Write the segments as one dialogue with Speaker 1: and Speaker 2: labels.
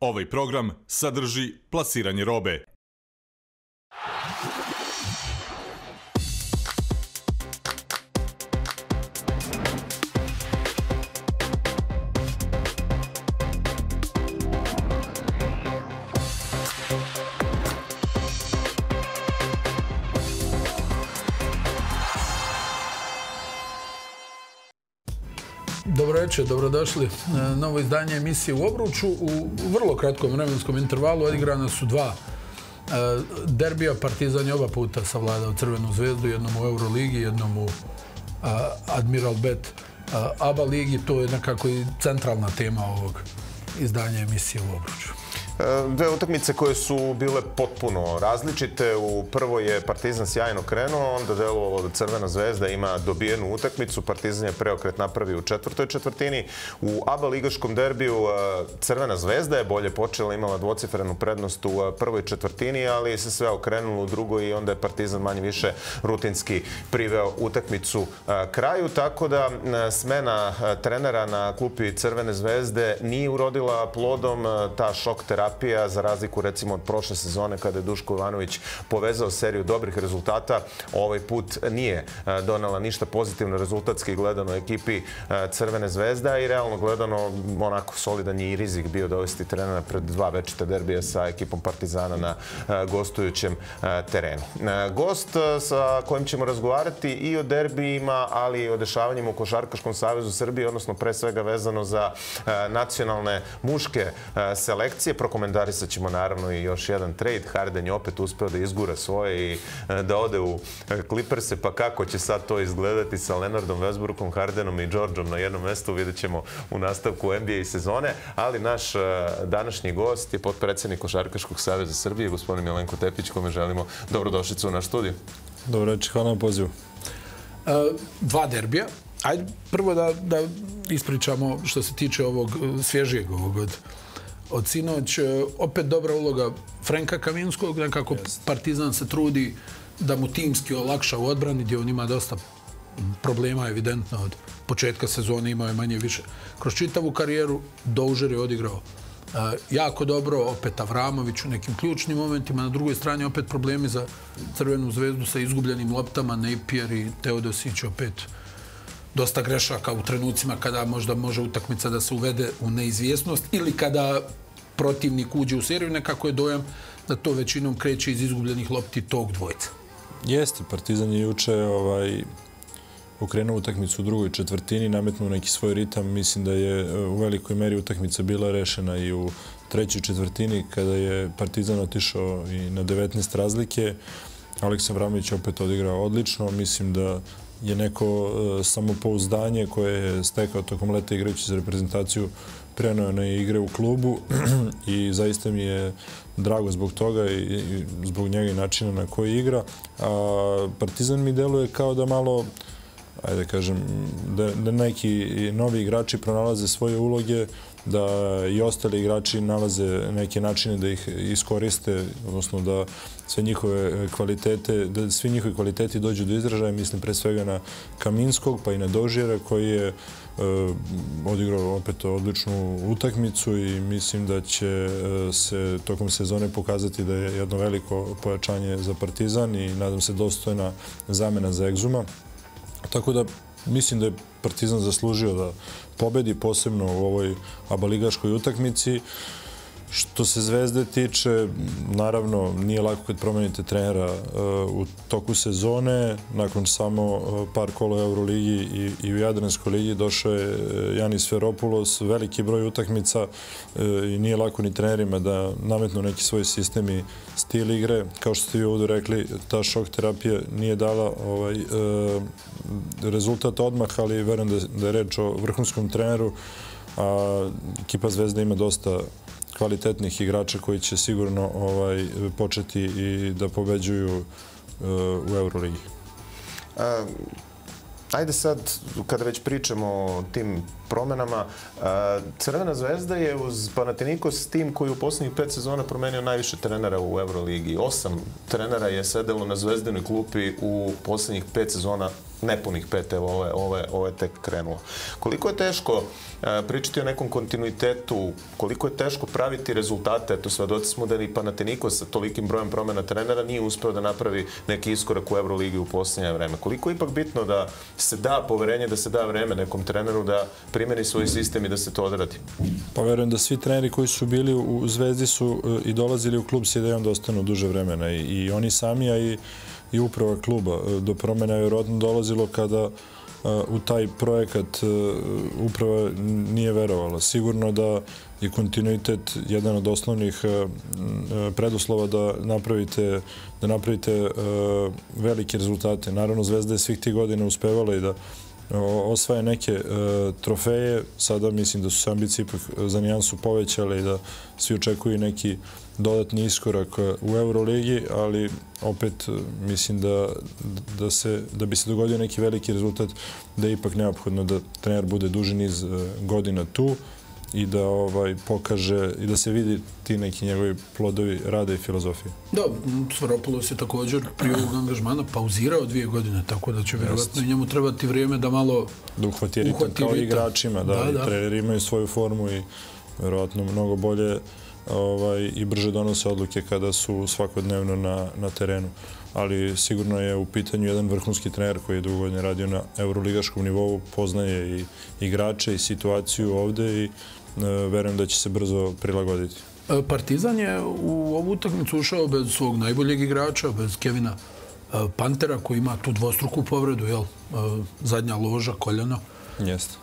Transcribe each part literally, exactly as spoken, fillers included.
Speaker 1: Ovaj program sadrži plasiranje robe.
Speaker 2: Dobro večer, dobrodošli. Novo izdanje emisije U obruču. U vrlo kratkom vremenskom intervalu odigrana su dva derbija. Partizan je oba puta savladao Crvenu zvezdu, jednom u Euroligi, jednom u Admiral Bet A B A ligi. To je nekako i centralna tema ovog izdanja emisije U obruču.
Speaker 3: Dve utakmice koje su bile potpuno različite. U prvoj je Partizan sjajno krenuo, onda delovalo da Crvena zvezda ima dobijenu utakmicu. Partizan je preokret napravio u četvrtoj četvrtini. U A B A ligaškom derbiju Crvena zvezda je bolje počela, imala dvocifrenu prednost u prvoj četvrtini, ali se sve okrenulo u drugoj i onda je Partizan manje više rutinski priveo utakmicu kraju. Tako da smena trenera na klupi Crvene zvezde nije urodila plodom. Ta šok terapija, za razliku recimo od prošle sezone kada je Duško Ivanović povezao seriju dobrih rezultata, ovaj put nije donela ništa pozitivno rezultatski gledano ekipi Crvene zvezde i realno gledano onako solidan je i rizik bio dovesti trenera pred dva večita derbija sa ekipom Partizana na gostujućem terenu. Gost sa kojim ćemo razgovarati i o derbijima, ali i o dešavanjima u Košarkaškom savezu Srbije, odnosno pre svega vezano za nacionalne muške selekcije. Prokomentarisat ćemo naravno i još jedan trade. Harden je opet uspeo da izgura svoje i da ode u Clipperse, pa kako će sad to izgledati sa Leonardom Westbrookom, Hardenom i Georgeom na jednom mestu, vidjet ćemo u nastavku N B A sezone. Ali naš današnji gost je potpredsednik Košarkaškog saveza Srbije, gospodin Milenko Tepić, kome želimo dobrodošlicu u naš studiju.
Speaker 4: Dobro večer, hvala na pozivu.
Speaker 2: Dva derbija. Ajde prvo da ispričamo što se tiče ovog svježijeg ovog od od sinoć. Opet dobra uloga Frenka Kaminskog, nekako Partizan se trudi da mu timski olakša u odbrani, gdje on ima dosta problema, evidentno, od početka sezone imao je manje više. Kroz čitavu karijeru Doužer je odigrao jako dobro, opet Avramović u nekim ključnim momentima. Na drugoj strani opet problemi za Crvenu zvezdu sa izgubljenim loptama, Napier i Teodosić opet dosta grešaka u trenucima kada možda može utakmica da se uvede u neizvjesnost ili kada protivnik uđe u seriju. Nekako je dojam da to većinom kreće iz izgubljenih lopti tog dvojca.
Speaker 4: Jeste, Partizan je juče okrenuo utakmicu u drugoj četvrtini, nametnuo neki svoj ritam. Mislim da je u velikoj meri utakmica bila rešena i u trećoj četvrtini kada je Partizan otišao i na devetnaest razlike. Aleksa Avramović opet odigrao odlično. Mislim da je neko samopouzdanje koje je stekao tokom leta igrajući za reprezentaciju preneo na igre u klubu i zaista mi je drago zbog toga i zbog njega i načina na koji igra. Partizan mi deluje kao da malo, ajde kažem, da neki novi igrači pronalaze svoje uloge, da i ostali igrači nalaze neke načine da ih iskoriste, odnosno da sve njihove kvalitete, da svi njihovi kvaliteti dođu do izražaja. Mislim pre svega na Kaminskog, pa i na Doužera koji je odigrao opet odličnu utakmicu i mislim da će se tokom sezone pokazati da je jedno veliko pojačanje za Partizan i nadam se dostojna zamena za Egzuma. Tako da mislim da je Partizan zaslužio da pobedi, posebno u ovoj A B A ligaškoj utakmici. Što se Zvezde tiče, naravno, nije lako kad promenite trenera u toku sezone. Nakon samo par kola u Euroligi i u Jadranskoj ligi došao je Janis Sferopoulos, veliki broj utakmica i nije lako ni trenerima da nametnu neki svoj sistem i stil igre. Kao što ste vi ovdje rekli, ta šok terapija nije dala rezultat odmah, ali verujem da je reč o vrhunskom treneru. Ekipa Zvezde ima dosta kvalitetnih igrača koji će sigurno početi i da pobeđuju u Euroligi.
Speaker 3: Ajde sad, kada već pričamo o tim promenama, Crvena zvezda je uz Panathinaikos tim koji u posljednjih pet sezona promenio najviše trenera u Euroligi. Osam trenera je sedelo na zvezdinoj klupi u posljednjih pet sezona nepunih pet, evo ove, ove, ove tek krenulo. Koliko je teško pričati o nekom kontinuitetu, koliko je teško praviti rezultate, eto svedoci smo da ni Panathinaikos sa tolikim brojem promjena trenera nije uspeo da napravi neki iskorak u Euroligi u posljednje vreme. Koliko je ipak bitno da se da poverenje, da se da vreme nekom treneru da primjeni svoj sistem i da se to odradi?
Speaker 4: Pa verujem da svi treneri koji su bili u Zvezdi su i dolazili u klub s idejom da ostanu duže vremena. I oni sami, a i, i uprava kluba. Do promjena je vjerojatno dolazilo kada u taj projekat uprava nije verovala. Sigurno da je kontinuitet jedan od osnovnih preduslova da napravite, da napravite velike rezultate. Naravno, Zvezda je svih tih godina uspevala i da osvaja neke trofeje. Sada mislim da su se ambicije ipak za nijansu povećale i da svi očekuju neki dodatni iskorak u Euroligi, ali opet mislim da, da, se, da bi se dogodio neki veliki rezultat, da je ipak neophodno da trener bude duži niz godina tu i da ovaj pokaže i da se vidi ti neki njegovi plodovi rada i filozofije.
Speaker 2: Da, Sfairopoulos je također prije ovog angažmana pauzirao dvije godine, tako da će vjerovatno njemu trebati vrijeme da malo
Speaker 4: da uhvati ritam kao i igračima, da, da, da. Treneri imaju svoju formu i vjerovatno mnogo bolje ovaj, i brže donose odluke kada su svakodnevno na, na terenu. Ali sigurno je u pitanju jedan vrhunski trener koji je dugo godine radio na euroligaškom nivou, poznaje i igrače i situaciju ovde i e, verujem da će se brzo prilagoditi.
Speaker 2: Partizan je u ovu utakmicu ušao bez svog najboljeg igrača, bez Kevina Pantera koji ima tu dvostruku povredu, jel? Zadnja loža, koljeno.
Speaker 4: Jeste.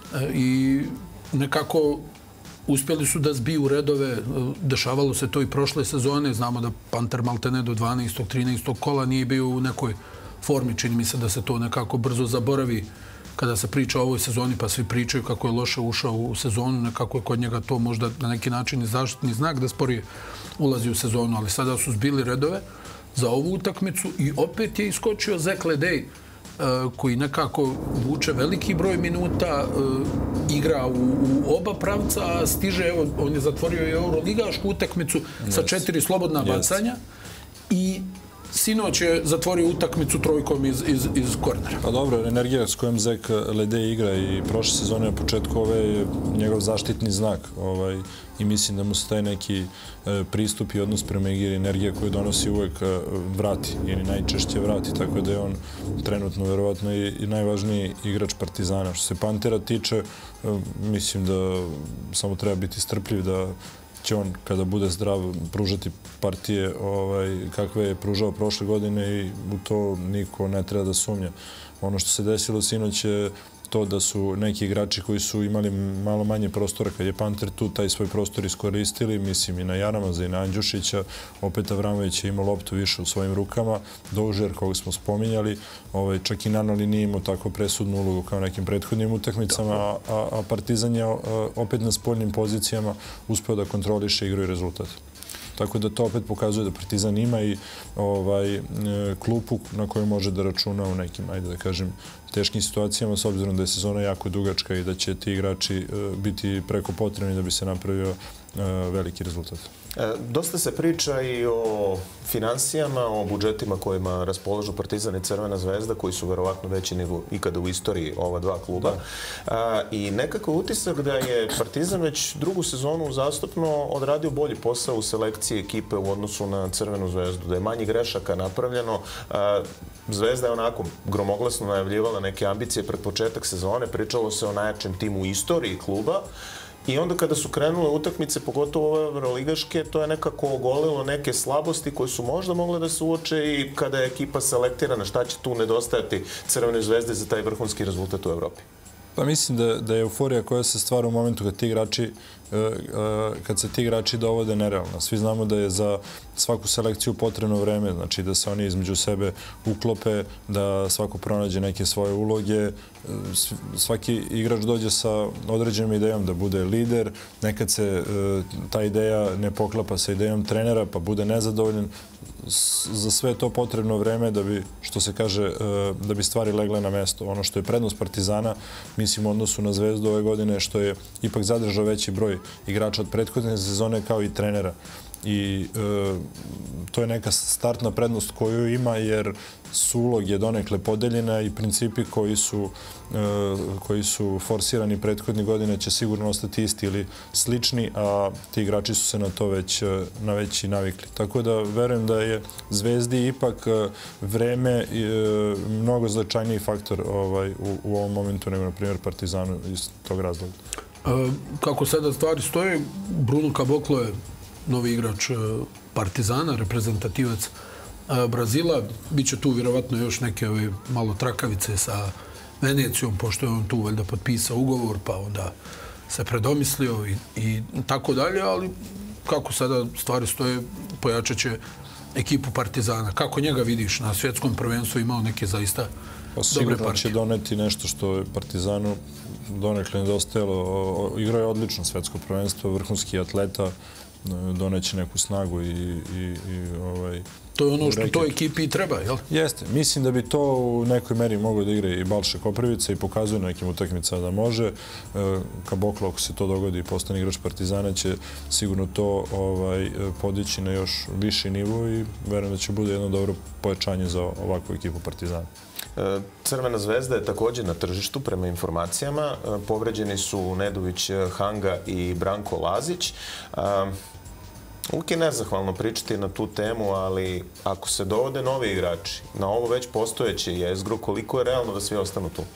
Speaker 2: I nekako uspjeli su da zbiju redove, dešavalo se to i prošle sezone, znamo da Panter maltene do dvanaestog trinaestog kola nije bio u nekoj formi, čini mi se da se to nekako brzo zaboravi kada se priča o ovoj sezoni, pa svi pričaju kako je loše ušao u sezonu, nekako je kod njega to možda na neki način i zaštitni znak da sporije ulazi u sezonu, ali sada su zbili redove za ovu utakmicu i opet je iskočio Zach Ledej, koji nekako vuče veliki broj minuta, igra u, u oba pravca, a stiže, evo, on je zatvorio i euroligašku utakmicu sa četiri slobodna bacanja i sinoć je zatvorio utakmicu trojkom iz, iz, iz kornera.
Speaker 4: Pa dobro, energija s kojom Zach Ledej igra i prošle sezone na početku ove je njegov zaštitni znak ovaj, i mislim da mu se taj neki e, pristup i odnos prema igri, energija koju donosi uvek e, vrati, ili najčešće vrati, tako da je on trenutno verovatno i, i najvažniji igrač Partizana. Što se Pantera tiče, e, mislim da samo treba biti strpljiv da će on, kada bude zdrav, pružati partije ovaj, kakve je pružao prošle godine i u to niko ne treba da sumnja. Ono što se desilo sinoć je to da su neki igrači koji su imali malo manje prostora, kad je Panter tu, taj svoj prostor iskoristili, mislim i na Jaramaza i na Andjušića, opet Avramović je imao loptu više u svojim rukama, Doužer, kog smo spominjali, ovaj, čak i Nanoli nije imao tako presudnu ulogu kao nekim prethodnim utakmicama, a, a Partizan je opet na spoljnim pozicijama uspeo da kontroliše igru i rezultat. Tako da to opet pokazuje da Partizan ima i ovaj, klupu na kojoj može da računa u nekim, ajde da kažem, teškim situacijama, s obzirom da je sezona jako dugačka i da će ti igrači biti preko potrebni da bi se napravio veliki rezultat.
Speaker 3: Dosta se priča i o finansijama, o budžetima kojima raspolažu Partizan i Crvena zvezda, koji su verovatno veći nego ikada u istoriji ova dva kluba. Da. I nekako utisak da je Partizan već drugu sezonu uzastopno odradio bolji posao u selekciji ekipe u odnosu na Crvenu zvezdu, da je manje grešaka napravljeno. Zvezda je onako gromoglasno najavljivala neke ambicije pred početak sezone, pričalo se o najjačem timu u istoriji kluba. I onda kada su krenule utakmice, pogotovo ove euroligaške, to je nekako ogolilo neke slabosti koje su možda mogle da se uoče i kada je ekipa selektirana, šta će tu nedostajati Crvenoj zvezdi za taj vrhunski rezultat u Evropi?
Speaker 4: Pa mislim da, da je euforija koja se stvara u momentu kad ti igrači kad se ti igrači dovode nerealno. Svi znamo da je za svaku selekciju potrebno vreme, znači da se oni između sebe uklope, da svako pronađe neke svoje uloge, svaki igrač dođe sa određenom idejom da bude lider, nekad se ta ideja ne poklapa sa idejom trenera pa bude nezadovoljan. Za sve to potrebno vreme da bi, što se kaže, da bi stvari legle na mesto. Ono što je prednost Partizana, mislim u odnosu na Zvezdu ove godine, što je ipak zadržao veći broj igrača od prethodne sezone kao i trenera. i to je neka startna prednost koju ima, jer sulog je donekle podeljena i principi koji su, koji su forsirani prethodnih godina će sigurno ostati isti ili slični, a ti igrači su se na to već, na već i navikli. Tako da verujem da je Zvezdi ipak vreme mnogo značajniji faktor ovaj, u, u ovom momentu nego, na primjer, Partizanu iz tog razloga.
Speaker 2: Kako sada stvari stoje, Bruno Caboclo je novi igrač Partizana, reprezentativac Brazila. Biće tu vjerovatno još neke ove malo trakavice sa Venecijom, pošto je on tu valjda potpisao ugovor, pa onda se predomislio i, i tako dalje, ali kako sada stvari stoje, pojačat će ekipu Partizana. Kako njega vidiš na svjetskom prvenstvu, imao neke zaista
Speaker 4: pa,
Speaker 2: dobre partije?
Speaker 4: Sigurno će doneti nešto što je Partizanu donekle nedostajalo. Igrao je odlično svjetsko prvenstvo, vrhunski atleta, doneće neku snagu i, i, i ovaj,
Speaker 2: to je ono što toj ekipi i treba, jel?
Speaker 4: Jeste. Mislim da bi to u nekoj meri mogao da igra i Balša Koprivica i pokazuje na nekim utakmicama da može. Caboclo, ako se to dogodi i postane igrač Partizana, će sigurno to ovaj, podići na još viši nivo i verujem da će bude jedno dobro pojačanje za ovakvu ekipu Partizana.
Speaker 3: Crvena zvezda je također na tržištu, prema informacijama. Povređeni su Nedović Hanga i Branko Lazić. Uvijek je nezahvalno pričati na tu temu, ali ako se dovode novi igrači na ovo već postojeće jezgro, koliko je realno da svi ostanu tu?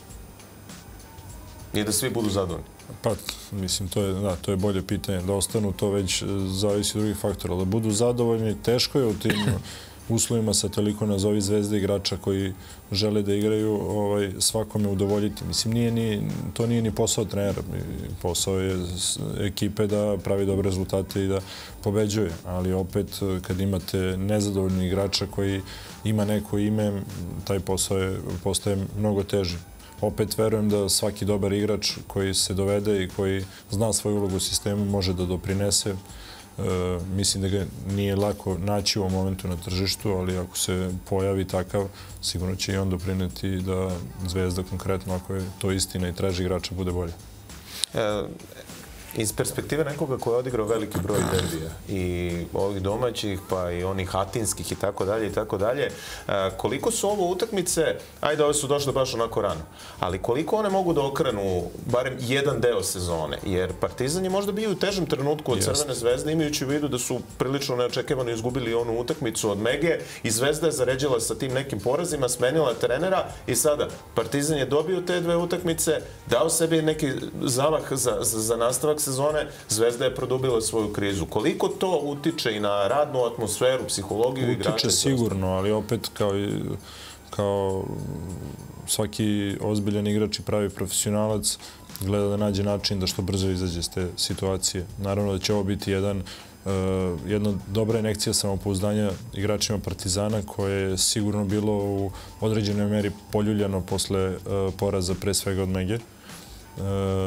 Speaker 3: I da svi budu zadovoljni?
Speaker 4: Pa, mislim, to je, da, to je bolje pitanje. Da ostanu, to već zavisi drugih faktora. Da budu zadovoljni, teško je u tim uslovima sa toliko nazovi zvezde igrača koji žele da igraju ovaj, svakome udovoljiti. Mislim, nije ni, to nije ni posao trenera. Posao je ekipe da pravi dobre rezultate i da pobeđuje. Ali opet, kad imate nezadovoljni igrača koji ima neko ime, taj posao je, postaje mnogo teži. Opet verujem da svaki dobar igrač koji se dovede i koji zna svoju ulogu u sistemu može da doprinese. E, mislim da ga nije lako naći u ovom momentu na tržištu, ali ako se pojavi takav, sigurno će i on doprineti da Zvezda konkretno, ako je to istina i traži igrača, bude bolje.
Speaker 3: E, iz perspektive nekoga koji je odigrao veliki broj derbija i ovih domaćih, pa i onih atinskih i tako dalje i tako dalje, koliko su ovo utakmice, ajde, ove su došle baš onako rano, ali koliko one mogu da okrenu barem jedan deo sezone, jer Partizan je možda bio u težem trenutku od Crvene zvezde, imajući u vidu da su prilično neočekivano izgubili onu utakmicu od Mege i Zvezda je zaređala sa tim nekim porazima, smenila trenera i sada Partizan je dobio te dve utakmice, dao sebi neki zavah za, za, za nastavak sezone, Zvezda je produbila svoju krizu. Koliko to utiče i na radnu atmosferu, psihologiju igrača?
Speaker 4: Utiče sigurno, ali opet kao, i, kao svaki ozbiljan igrač i pravi profesionalac gleda da nađe način da što brzo izađe iz te situacije. Naravno da će ovo biti jedan Uh, jedna dobra injekcija samopouzdanja igračima Partizana koje je sigurno bilo u određenoj meri poljuljano posle uh, poraza pre svega od Mege. Uh,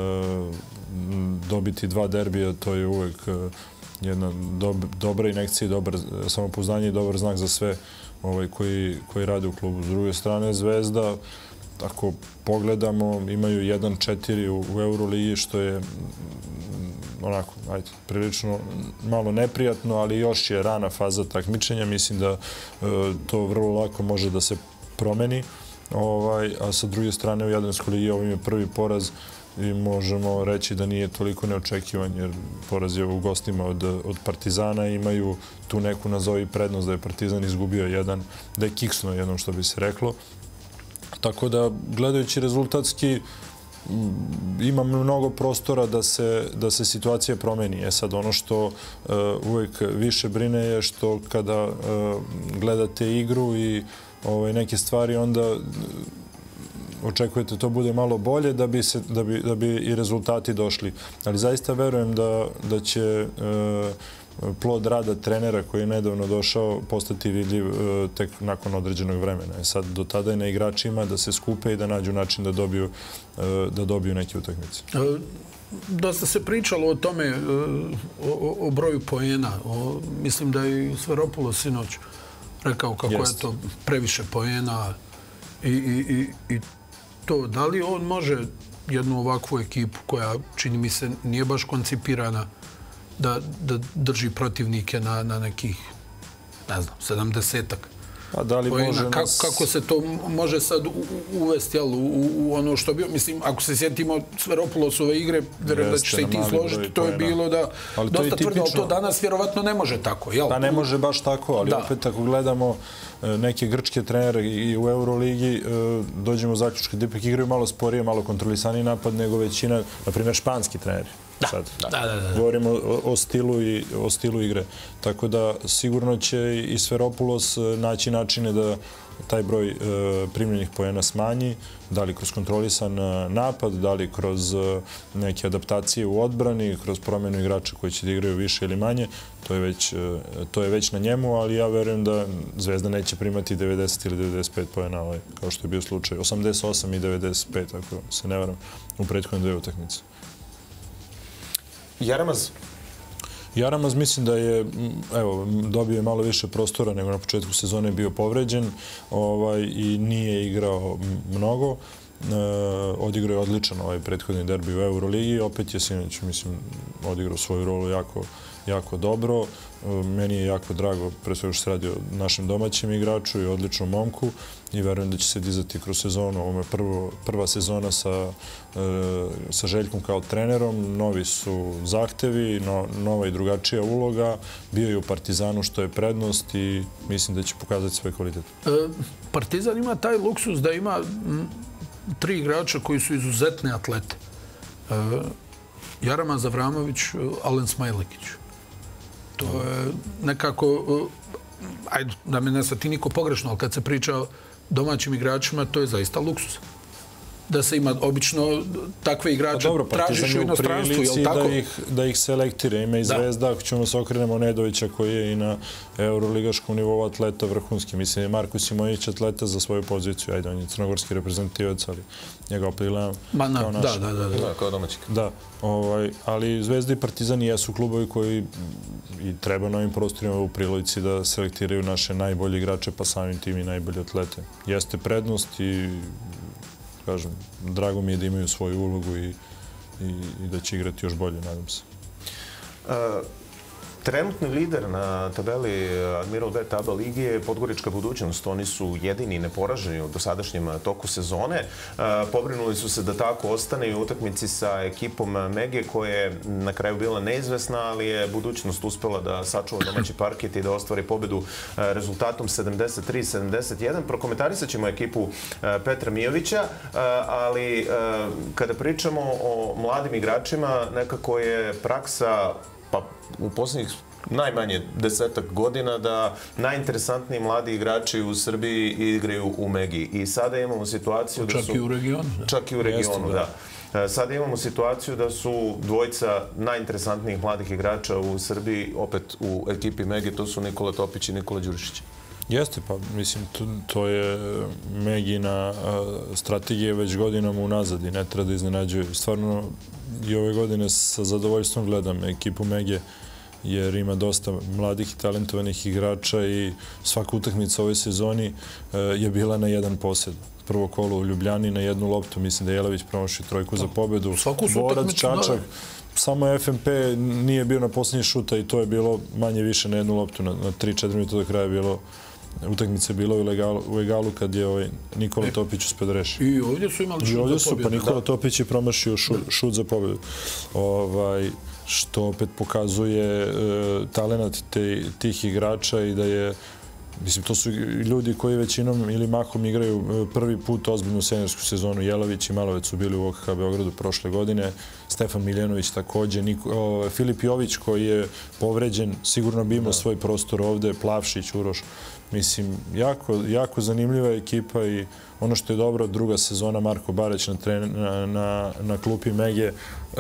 Speaker 4: dobiti dva derbija, to je uvek uh, jedna dob dobra injekcija, dobar samopouzdanje i dobar znak za sve ovaj, koji, koji rade u klubu. S druge strane, Zvezda, ako pogledamo, imaju jedan četiri u, u Euroligi, što je onako, ajde, prilično malo neprijatno, ali još je rana faza takmičenja. Mislim da e, to vrlo lako može da se promeni. Ovaj, a sa druge strane, u Jadranskoj ligi ovim je prvi poraz i možemo reći da nije toliko neočekivan, jer poraz je u gostima od, od Partizana. Imaju tu neku nazovi prednost da je Partizan izgubio jedan, da je kiksnuo jednom, što bi se reklo. Tako da, gledajući rezultatski, ima mnogo prostora da se, da se situacija promeni. E sad, ono što uh, uvijek više brine je što kada uh, gledate igru i ovaj, neke stvari, onda uh, očekujete to bude malo bolje da bi, se, da bi, da bi i rezultati došli. Ali zaista verujem da, da će uh, plod rada trenera koji je nedavno došao postati vidljiv uh, tek nakon određenog vremena. E sad, do tada je na igračima da se skupe i da nađu način da dobiju, uh, da dobiju neke utakmice.
Speaker 2: E, dosta se pričalo o tome, o, o broju poena. O, mislim da je i Sveropoulos sinoć rekao kako Jest. je to previše poena i, i, i, i to. Da li on može jednu ovakvu ekipu koja, čini mi se, nije baš koncipirana da, da drži protivnike na, na nekih, ne znam, sedamdesetak.
Speaker 4: A da li može
Speaker 2: Kako,
Speaker 4: nas...
Speaker 2: kako se to može sad uvesti jel, u, u ono što je bilo? Mislim, ako se sjetimo Sferopulosove igre, vjerujem da ćeš se i ti složiti, to je bilo da
Speaker 4: ali
Speaker 2: dosta tvrdo, ali to danas vjerovatno ne može tako, jel?
Speaker 4: Pa ne može baš tako, ali da. Opet ako gledamo neke grčke trenere i u Euroligi, dođemo u zaključke da ipak igraju malo sporije, malo kontrolisani napad nego većina, na primjer, španski treneri.
Speaker 2: Da,
Speaker 4: sad.
Speaker 2: Da, da, da.
Speaker 4: Govorimo o, o, stilu i, o stilu igre. Tako da sigurno će i Sferopulos naći načine da taj broj e, primljenih poena smanji, da li kroz kontrolisan napad, da li kroz e, neke adaptacije u odbrani, kroz promjenu igrača koji će da igraju više ili manje. To je već, e, to je već na njemu, ali ja verujem da Zvezda neće primati devedeset ili devedeset pet poena, ovaj, kao što je bio slučaj. osamdeset osam i devedeset pet, ako se ne varam, u prethodne dve utakmice.
Speaker 3: Jaramaz?
Speaker 4: Jaramaz mislim da je, evo, dobio je malo više prostora nego na početku sezone, bio povređen ovaj, i nije igrao mnogo. E, odigrao je odličan ovaj prethodni derbi u Euroligi. Opet je sinoć, mislim, odigrao svoju rolu jako, jako dobro. E, meni je jako drago, pre svega što se radi o našem domaćem igraču i odličnom momku i verujem da će se dizati kroz sezonu. Ovo je prvo, prva sezona sa, e, sa Željkom kao trenerom. Novi su zahtevi, no, nova i drugačija uloga. Bio je u Partizanu, što je prednost i mislim da će pokazati svoj kvalitet.
Speaker 2: E, Partizan ima taj luksus da ima m, tri igrača koji su izuzetne atlete. E, Jaramaz Avramović, Alen Smajlekić. To je nekako, ajde, da me ne shvati niko pogrešno, ali kad se priča o domaćim igračima, to je zaista luksus. Da se ima obično takve igrače tražiš u inostranstvu, je li tako?
Speaker 4: Da ih, da ih selektira. Ima i Zvezda, ako ćemo se okrenemo Nedovića koji je i na euroligaškom nivou atleta vrhunski. Mislim je Marko Simović atleta za svoju poziciju. Ajde, on je crnogorski reprezentativac, ali njega opet gledam kao naš.
Speaker 2: Da, da, da.
Speaker 3: Da, kao domaćik.
Speaker 4: Da, ovaj, ali Zvezda i Partizan jesu klubovi koji i treba na ovim prostorima u prilici da selektiraju naše najbolje igrače, pa samim tim i najbolje atlete. Jeste prednost i kažem, drago mi je da imaju svoju ulogu i, i, i da će igrati još bolje, nadam se.
Speaker 3: Uh, trenutni lider na tabeli Admiral B Taba Ligi je Podgorička Budućnost. Oni su jedini neporaženi u dosadašnjem toku sezone. Uh, pobrinuli su se da tako ostane i u utakmici sa ekipom Mege, koja je na kraju bila neizvesna, ali je Budućnost uspela da sačuva domaći parket i da ostvari pobedu uh, rezultatom sedamdeset tri sedamdeset jedan. Prokomentarisat ćemo ekipu uh, Petra Mijovića, uh, ali uh, kada pričamo o mladim igračima, nekako je praksa pa u posljednjih najmanje desetak godina da najinteresantniji mladi igrači u Srbiji igraju u Megi. I sada imamo situaciju da su...
Speaker 2: Čak i u regionu.
Speaker 3: Čak i u regionu, da. Sada imamo situaciju da su dvojica najinteresantnijih mladih igrača u Srbiji opet u ekipi Megi, to su Nikola Topić i Nikola Đurišić.
Speaker 4: Jeste, pa mislim, to, to je Megina strategija već godinama unazad i ne treba da iznenađuje. Stvarno, i ove godine sa zadovoljstvom gledam ekipu Mege, jer ima dosta mladih i talentovanih igrača i svaka utakmica ove sezoni je bila na jedan posjed. Prvo kolo u Ljubljani na jednu loptu, mislim da je Jelavić promašio trojku za pobedu. Borac, Čačak, samo F M P nije bio na posljednji šuta i to je bilo manje više na jednu loptu. Na tri četiri minuta do kraja je bilo utakmice je bilo u egalu kad je ovaj Nikola Topić uspio da reši.
Speaker 2: I ovdje su imali šut za pobjedu. I ovdje su,
Speaker 4: pa Nikola Topić je promašio šut za pobjedu. Ovaj, što opet pokazuje talenat tih igrača i da je, mislim, to su ljudi koji većinom ili mahom igraju prvi put ozbiljnu seniorsku sezonu. Jelavić i Malovec su bili u O K H Beogradu prošle godine. Stefan Miljanović također. Filip Jović koji je povređen, sigurno bi imao svoj prostor ovde. Plavšić, Uroš. Mislim, jako, jako zanimljiva ekipa i ono što je dobro, druga sezona Marko Barać na, na, na, na klupi Mege. E,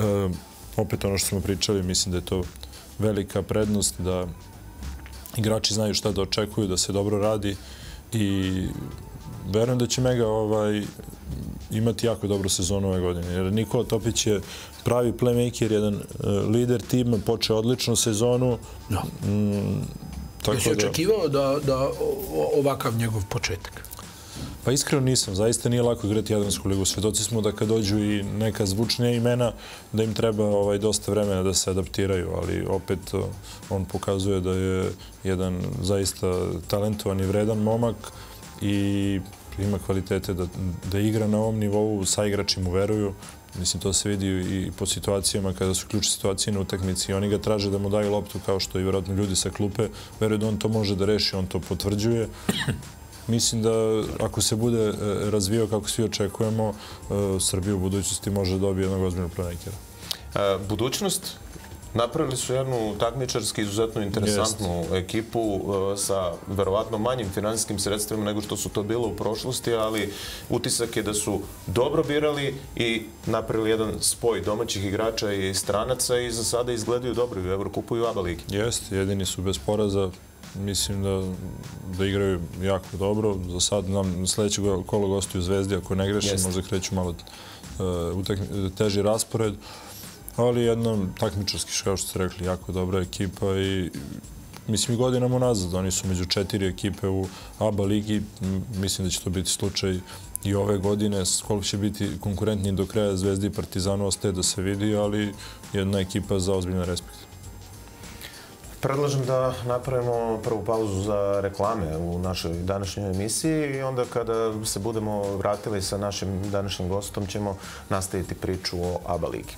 Speaker 4: opet ono što smo pričali, mislim da je to velika prednost, da igrači znaju šta da očekuju, da se dobro radi i verujem da će Mega ovaj, imati jako dobru sezonu ove godine. Jer Nikola Topić je pravi playmaker, jedan uh, lider tima, počeo odličnu sezonu.
Speaker 2: Ja.
Speaker 4: Mm,
Speaker 2: Jesi očekivao da, da ovakav njegov početak?
Speaker 4: Pa iskreno nisam. Zaista nije lako igrati Jadransku ligu. Svedoci smo da kad dođu i neka zvučnija imena, da im treba ovaj, dosta vremena da se adaptiraju, ali opet on pokazuje da je jedan zaista talentovan i vredan momak i ima kvalitete da, da igra na ovom nivou, sa igrači mu veruju. Mislim, to se vidi i po situacijama kada su ključne situacije na utakmici i oni ga traže da mu daju loptu kao što i vjerojatno ljudi sa klupe. Veruju da on to može da reši, on to potvrđuje. Mislim da ako se bude razvijao kako svi očekujemo, Srbija u budućnosti može dobiti jednog ozbiljnog playmakera.
Speaker 3: Budućnost? Napravili su jednu takmičarski izuzetno interesantnu ekipu sa verovatno manjim finansijskim sredstvima nego što su to bilo u prošlosti, ali utisak je da su dobro birali i napravili jedan spoj domaćih igrača i stranaca i za sada izgledaju dobro u Evrokupu i u ABA ligi.
Speaker 4: Jeste, jedini su bez poraza. Mislim da, da igraju jako dobro. Za sad nam sljedeće kolo gostuju Zvezdi, ako ne grešim, možda kreću malo uh, teži raspored. Ali jedna takmičarski, kao što ste rekli, jako dobra ekipa i mislim i godinama unazad. Oni su među četiri ekipe u ABA ligi. Mislim da će to biti slučaj i ove godine. Koliko će biti konkurentni do kraja Zvezdi i Partizanu ostaje da se vidi, ali jedna ekipa za ozbiljan respekt.
Speaker 3: Predlažem da napravimo prvu pauzu za reklame u našoj današnjoj emisiji i onda kada se budemo vratili sa našim današnjim gostom ćemo nastaviti priču o ABA ligi.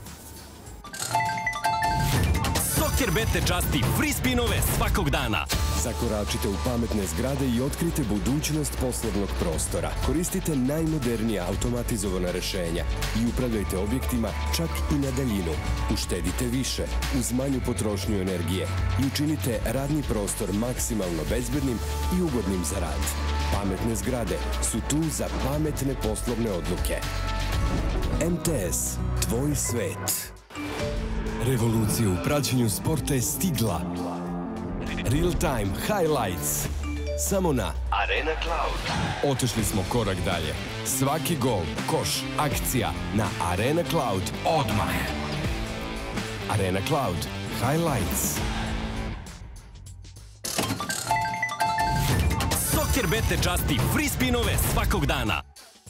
Speaker 5: Sokerbet te časti free spinove svakog dana.
Speaker 6: Zakoračite u pametne zgrade i otkrite budućnost poslovnog prostora. Koristite najmodernija automatizovana rešenja i upravljajte objektima čak i na daljinu. Uštedite više uz manju potrošnju energije i učinite radni prostor maksimalno bezbednim i ugodnim za rad. Pametne zgrade su tu za pametne poslovne odluke. M T S, tvoj svet. Revolucija u praćenju sporta je stigla. Real time highlights. Samo na Arena Cloud. Otišli smo korak dalje. Svaki gol, koš, akcija na Arena Cloud odmah. Arena Cloud highlights.
Speaker 5: Sokerbet te časti free spinove svakog dana.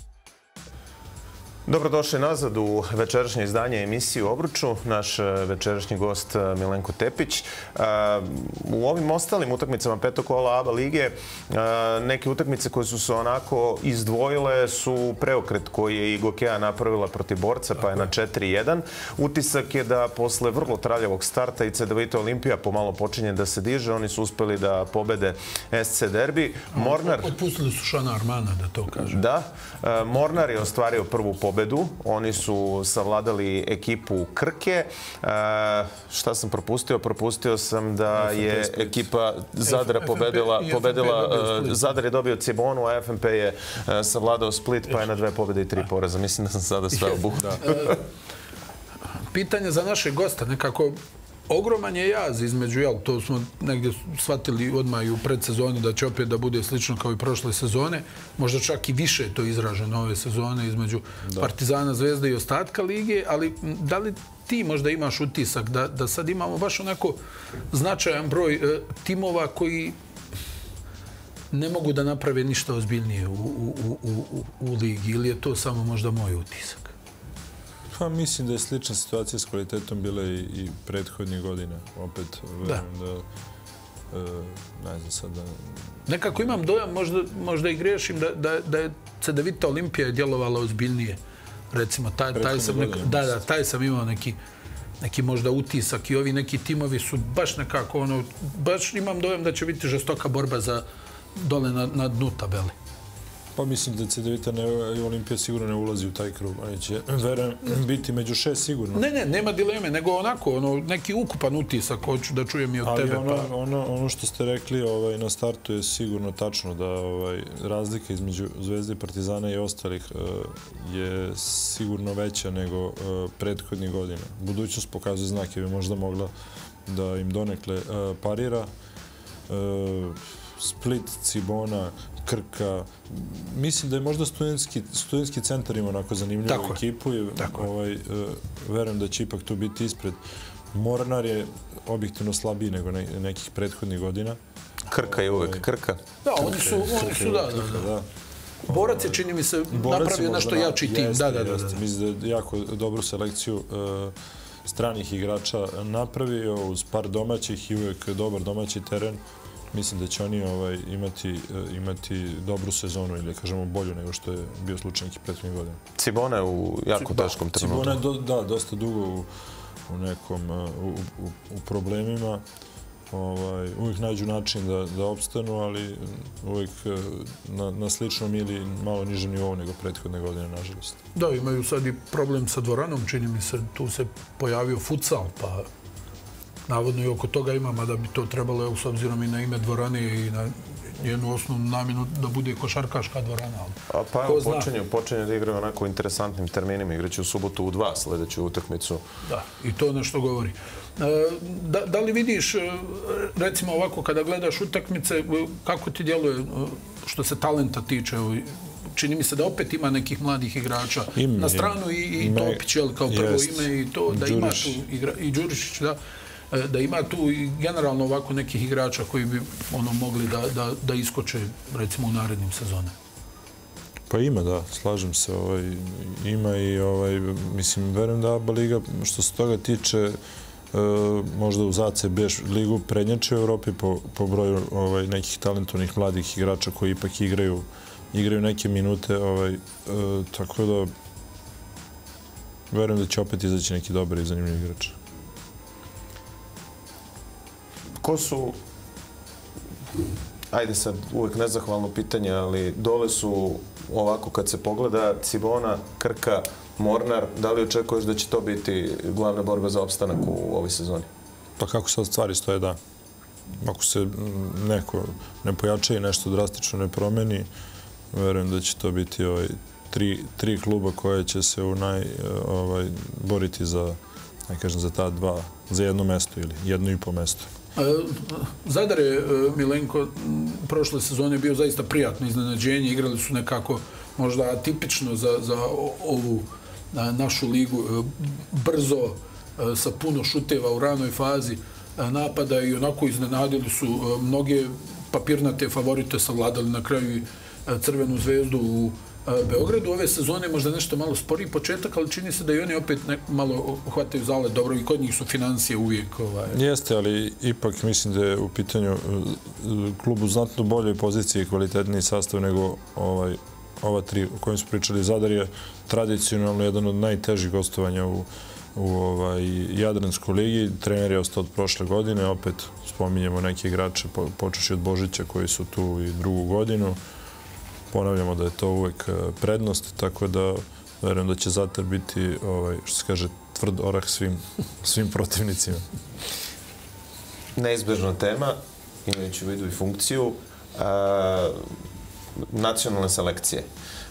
Speaker 3: Dobrodošli nazad u večerašnje izdanje emisije Obruču. Naš večerašnji gost Milenko Tepić. U ovim ostalim utakmicama petog kola ABA lige neke utakmice koje su se onako izdvojile su preokret koji je i Gokeja napravila protiv Borca, pa je na četiri jedan. Utisak je da posle vrlo traljavog starta i Cedevita Olimpija pomalo počinje da se diže. Oni su uspeli da pobede S C Derbi. Mornar...
Speaker 2: Otpustili su Šana Armana, da to kažem.
Speaker 3: Da. Mornar je ostvario prvu pobedu. Oni su savladali ekipu Krke. Šta sam propustio? Propustio sam da je ekipa Zadra pobedila. Zadar je dobio Cibonu, a F N P je savladao Split, pa je na dve pobede i tri poraza. Mislim da sam sada sve obuhvatio.
Speaker 2: Pitanje za našeg gosta. Nekako ogroman je jaz između, jel, to smo negdje shvatili odmah i u predsezoni da će opet da bude slično kao i prošle sezone. Možda čak i više je to izraženo ove sezone između Partizana, Zvezde i ostatka lige, ali da li ti možda imaš utisak da, da sad imamo baš onako značajan broj e, timova koji ne mogu da naprave ništa ozbiljnije u, u, u, u, u ligi, ili je to samo možda moj utisak?
Speaker 4: Pa mislim da je slična situacija s kvalitetom bila i, i prethodnih godina. Opet, verujem da, da e, ne znam sad da...
Speaker 2: Nekako imam dojam, možda, možda i griješim, da, da, da je Cedevita Olimpija djelovala ozbiljnije. Recimo, taj, taj, sam, neko, da, da, taj sam imao neki, neki možda utisak i ovi neki timovi su baš nekako, ono, baš imam dojam da će biti žestoka borba za dole na, na dnu tabele.
Speaker 4: Pa mislim da Cedevita i Olimpija sigurno ne ulazi u taj krug. Oni će, verujem, biti među šest sigurno.
Speaker 2: Ne, ne, nema dileme, nego onako, ono, neki ukupan utisak hoću da čujem i od
Speaker 4: ali
Speaker 2: tebe.
Speaker 4: Ali ono,
Speaker 2: pa...
Speaker 4: ono, ono što ste rekli ovaj, na startu je sigurno tačno da ovaj, razlika između Zvezde i Partizana i ostalih uh, je sigurno veća nego uh, prethodnih godina. Budućnost pokazuje znake, bi možda mogla da im donekle uh, parira. Uh, Split, Cibona, Krka. Mislim da je možda studentski, studentski centar ima onako zanimljivu tako ekipu. I, ovaj, uh, verujem da će ipak tu biti ispred. Mornar je objektivno slabiji nego ne, nekih prethodnih godina.
Speaker 3: Krka je uvek Krka.
Speaker 2: Da, oni su, oni su, da, da, da. Borac je, čini mi se, napravio nešto jači tim. Da, da, da.
Speaker 4: Mislim da je jako dobru selekciju stranih igrača napravio uz par domaćih i uvijek dobar domaći teren. Mislim da će oni imati dobru sezonu ili, kažemo, bolju nego što je bio slučaj nekih prethodnih godina.
Speaker 3: Cibona je u jako teškom trenutku.
Speaker 4: Cibona je, da, dosta dugo u nekom, u problemima. Uvijek nađu način da opstanu, ali uvijek na sličnom ili malo nižem nivou nego prethodne godine, nažalost.
Speaker 2: Da, imaju sad i problem sa dvoranom, čini mi se, tu se pojavio futsal, pa navodno i oko toga ima, mada bi to trebalo, s obzirom i na ime dvorane i na jednu osnovnu namjenu da bude košarkaška dvorana.
Speaker 3: Pa evo, počinje da igraju onako interesantnim terminima. Igraće u subotu u dva sljedeću utakmicu.
Speaker 2: Da, i to nešto govori. Da li vidiš, recimo ovako, kada gledaš utakmice, kako ti djeluje što se talenta tiče? Čini mi se da opet ima nekih mladih igrača na stranu i Topić kao prvo ime i to, da ima tu i Đurišić, da. Da ima tu generalno ovako nekih igrača koji bi mogli da iskoče, recimo, u narednim sezone.
Speaker 4: Pa ima, da, slažem se. Ima i, mislim, verujem da A B A liga, što se toga tiče, možda u A C B ligu prednjači u Evropi po broju nekih talentovnih mladih igrača koji ipak igraju neke minute. Tako da, verujem da će opet izaći neki dobar i zanimljiv igrač.
Speaker 3: Ko su, ajde sad uvijek nezahvalno pitanje, ali dole su ovako kad se pogleda Cibona, Krka, Mornar, da li očekuješ da će to biti glavna borba za opstanak u ovoj sezoni?
Speaker 4: Pa kako sad stvari stoje, da. Ako se neko ne pojača i nešto drastično ne promeni, verujem da će to biti tri kluba koje će se boriti za, ne kažem, za ta dva, za jedno mesto ili jedno i po mesto.
Speaker 2: Zadar je, Milenko, prošle sezone bio zaista prijatno iznenađenje. Igrali su nekako možda atipično za ovu našu ligu. Brzo, sa puno šuteva u ranoj fazi napada i onako iznenadili su mnoge papirnate favorite, savladali na kraju i Crvenu zvezdu u Beogradu. Ove sezone možda nešto malo sporiji početak, ali čini se da i oni opet malo hvataju zalet. Dobro, i kod njih su financije uvijek.
Speaker 4: Jeste, ali ipak mislim da je u pitanju klub u znatno boljoj poziciji i kvalitetniji sastav nego ova tri o kojim smo pričali. Zadar je tradicionalno jedan od najtežih gostovanja u Jadranskoj ligi. Trener je ostao od prošle godine. Opet spominjemo neke igrače, počeši od Božića koji su tu i drugu godinu. Ponavljamo da je to uvek prednost, tako da verujem da će Zadar biti, što se kaže, tvrd orah svim protivnicima.
Speaker 3: Neizbežna tema, imajući u vidu i funkciju, nacionalne selekcije.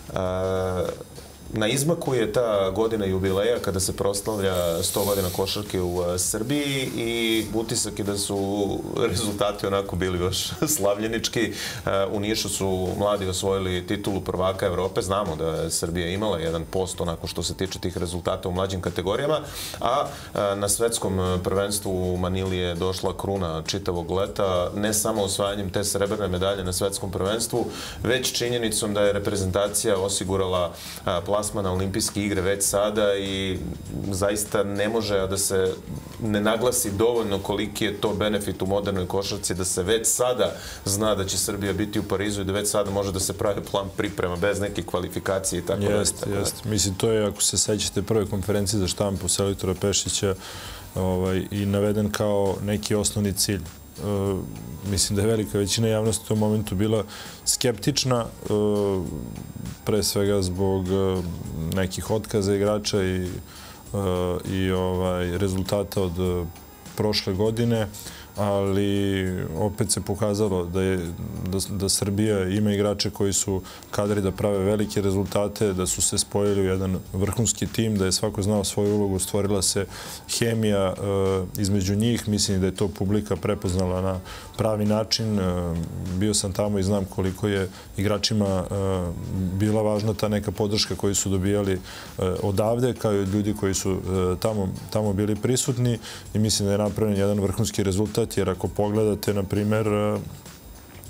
Speaker 3: Na izmaku je ta godina jubileja kada se proslavlja sto godina košarke u Srbiji i utisak je da su rezultati onako bili još slavljenički. U Nišu su mladi osvojili titulu prvaka Evrope. Znamo da je Srbija imala jedan posto onako što se tiče tih rezultata u mlađim kategorijama, a na svetskom prvenstvu u Manili je došla kruna čitavog leta, ne samo osvajanjem te srebrne medalje na svetskom prvenstvu, već činjenicom da je reprezentacija osigurala plasman na olimpijske igre već sada i zaista ne može da se ne naglasi dovoljno koliki je to benefit u modernoj košarci, da se već sada zna da će Srbija biti u Parizu i da već sada može da se pravi plan priprema bez neke kvalifikacije i tako dalje.
Speaker 4: Jeste, jeste. Mislim, to je, ako se sećate prve konferencije za štampu selektora Pešića i naveden kao neki osnovni cilj. Mislim da je velika većina javnosti u tom momentu bila skeptična, pre svega zbog nekih otkaza igrača i rezultata od prošle godine, ali opet se pokazalo da Srbija ima igrače koji su kadri da prave velike rezultate, da su se spojili u jedan vrhunski tim, da je svako znao svoju ulogu, stvorila se hemija između njih. Mislim da je to publika prepoznala na pravi način. Bio sam tamo i znam koliko je igračima bila važna ta neka podrška koju su dobijali odavde, kao i od ljudi koji su tamo bili prisutni, i mislim da je napravljen jedan vrhunski rezultat. Jer ako pogledate, na primjer,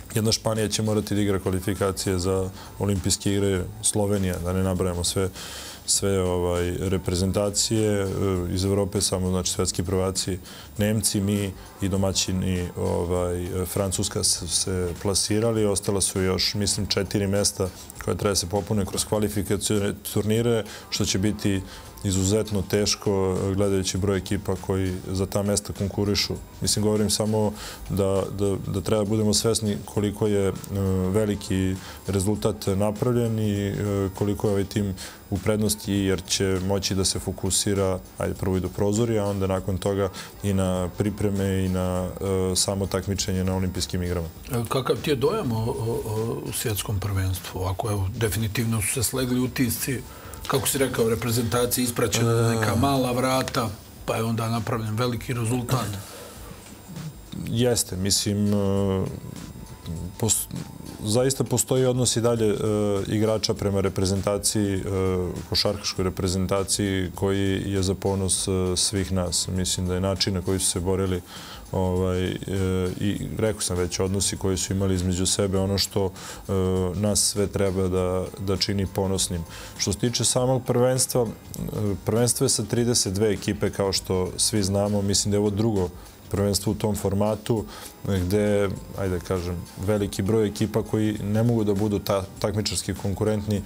Speaker 4: Jedna Španija će morati da igra kvalifikacije za olimpijske igre, Slovenija, da ne nabrajamo sve sve ovaj, reprezentacije iz Evrope, samo znači svetski prvaci, Nemci, mi i domaćini ovaj, Francuska su se plasirali. Ostala su još, mislim, četiri mesta koje treba se popune kroz kvalifikacije turnire, što će biti izuzetno teško gledajući broj ekipa koji za ta mesta konkurišu. Mislim, govorim samo da, da, da treba budemo svesni koliko je veliki rezultat napravljen i koliko je ovaj tim u prednosti, jer će moći da se fokusira, ajde prvo i do prozorija, a onda nakon toga i na pripreme i na samo takmičenje na olimpijskim igrama.
Speaker 2: Kakav ti je dojam o, o, o svjetskom prvenstvu? Ako evo, definitivno su se slegli utisci, kako si rekao, reprezentacija ispraćena na neka mala vrata, pa je onda napravljen veliki rezultat.
Speaker 4: Jeste, mislim, zaista postoji odnos i dalje igrača prema reprezentaciji, košarkaškoj reprezentaciji, koji je za ponos svih nas. Mislim da je način na koji su se borili i rekao sam već, odnosi koji su imali između sebe, ono što nas sve treba da čini ponosnim. Što se tiče samog prvenstva, prvenstvo je sa trideset dve ekipe, kao što svi znamo. Mislim da je ovo drugo prvenstvo u tom formatu, gde, ajde kažem, veliki broj ekipa koji ne mogu da budu takmičarski konkurentni